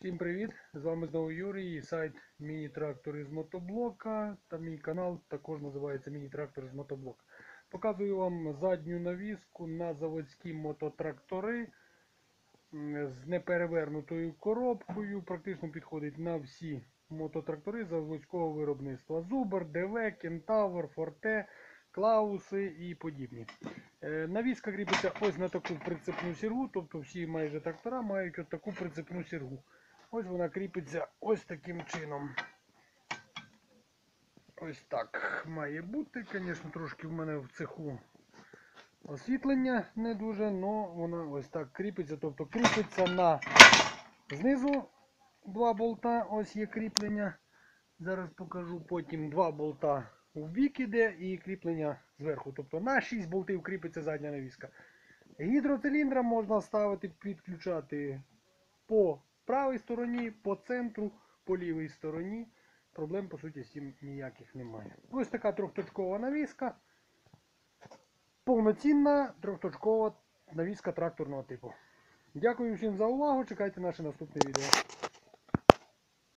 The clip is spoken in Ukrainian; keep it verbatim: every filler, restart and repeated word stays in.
Всім привіт! З вами знову Юрій і сайт Міні-трактор із мотоблока. Та мій канал також називається Міні-трактор з мотоблока. Показую вам задню навіску на заводські мототрактори з неперевернутою коробкою. Практично підходить на всі мототрактори заводського виробництва. Зубр, ДВ, Кентавр, Форте, Клауси і подібні. Навіска кріпиться ось на таку прицепну сіргу, тобто всі майже трактора мають ось таку прицепну сіргу. Ось вона кріпиться ось таким чином. Ось так має бути. Звісно, трошки в мене в цеху освітлення не дуже, але вона ось так кріпиться. Тобто кріпиться на знизу два болта, ось є кріплення. Зараз покажу, потім два болта в бік іде і кріплення зверху. Тобто на шість болтів кріпиться задня навіска. Гідроциліндра можна ставити, підключати по правій стороні, по центру, по лівій стороні. Проблем, по суті, з цим ніяких немає. Ось така трьохточкова навіска. Повноцінна трьохточкова навіска тракторного типу. Дякую всім за увагу. Чекайте наше наступне відео.